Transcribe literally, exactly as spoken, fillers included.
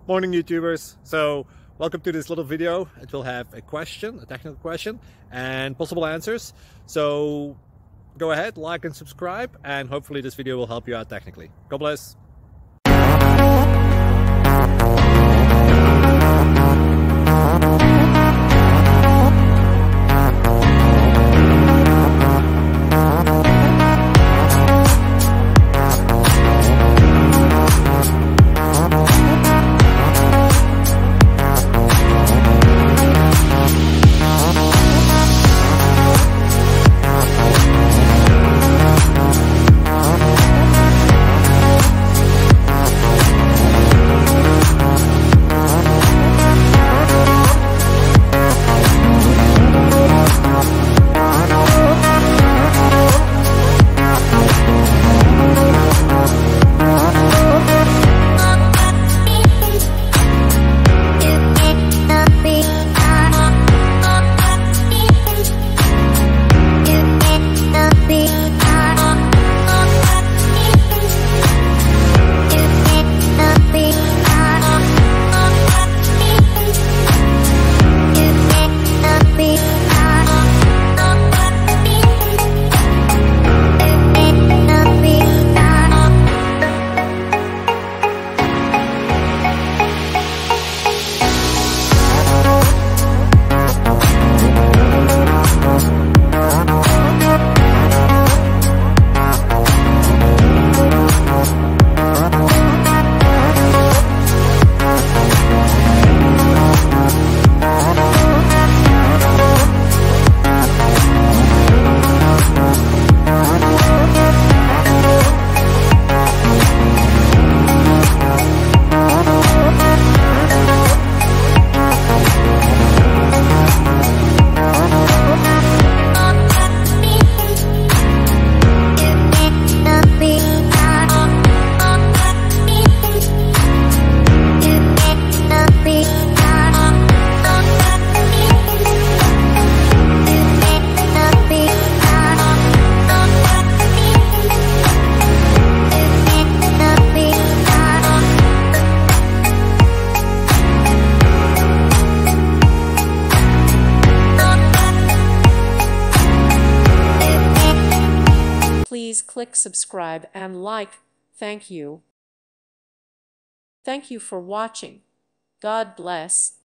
Morning YouTubers. So welcome to this little video. It will have a question, a technical question, and possible answers. So go ahead, like and subscribe, and hopefully this video will help you out technically. God bless. Please click subscribe and like. Thank you. Thank you for watching. God bless.